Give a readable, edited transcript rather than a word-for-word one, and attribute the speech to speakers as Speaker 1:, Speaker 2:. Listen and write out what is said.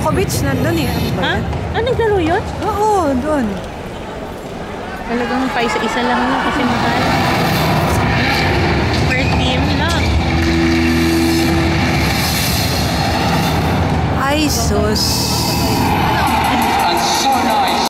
Speaker 1: Djokovic nandun eh.
Speaker 2: Ha? Ah, naglaro yun?
Speaker 1: Oo, doon.
Speaker 2: Talagang pa isa-isa lang yun kasi mahal. Per team lang.
Speaker 1: Ay, sus.